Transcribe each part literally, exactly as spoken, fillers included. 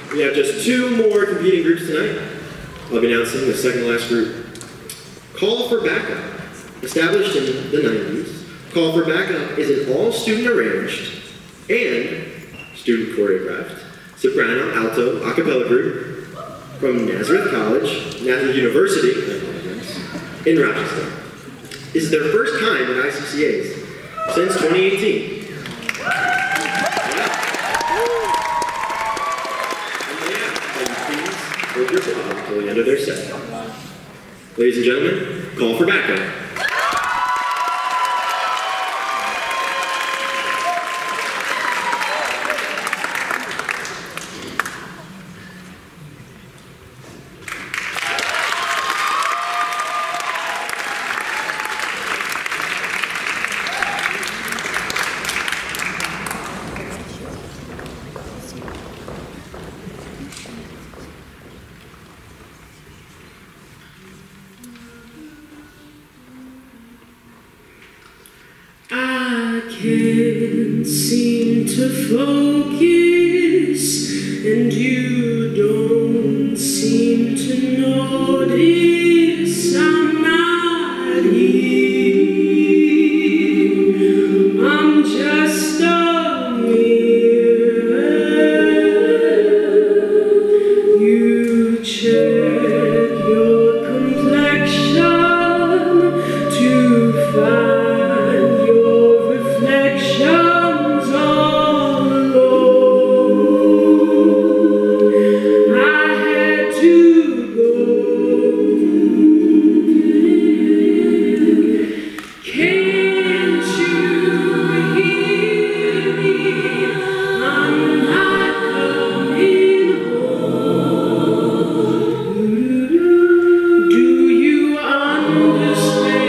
We have just two more competing groups tonight. I'll be announcing the second to last group. Call for Backup. Established in the nineties, Call for Backup is an all-student arranged and student choreographed soprano, alto, a cappella group from Nazareth College, Nazareth University, in Rochester. This is their first time at I C C As since twenty eighteen. Hold your applause until the end of their set. Ladies and gentlemen, Call for Backup. I can't seem to focus, and you don't seem to notice I'm not here. I'm just a mirror. You check your complexion to find reflections all alone. I had to go. Can't you hear me? I'm not coming home. Do you understand?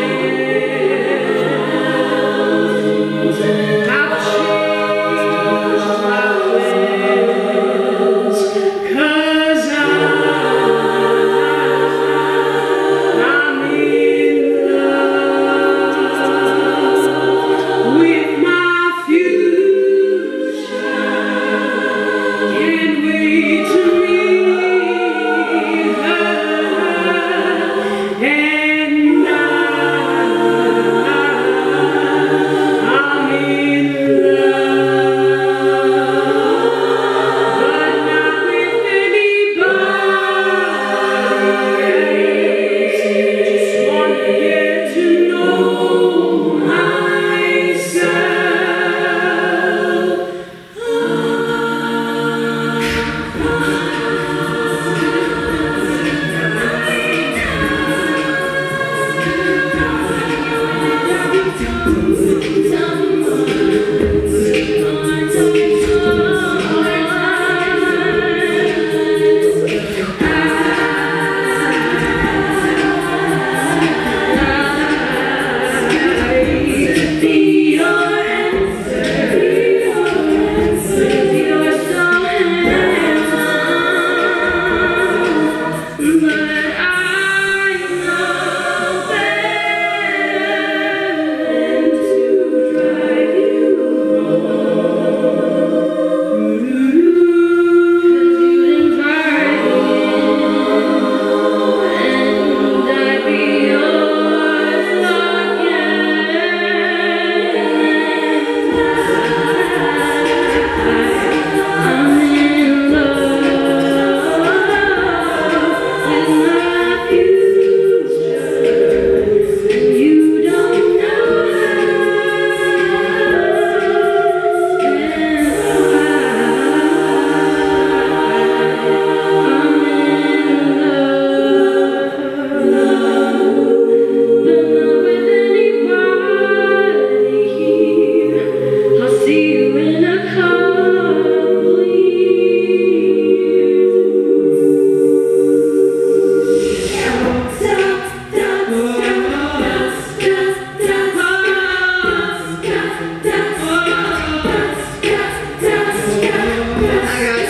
I got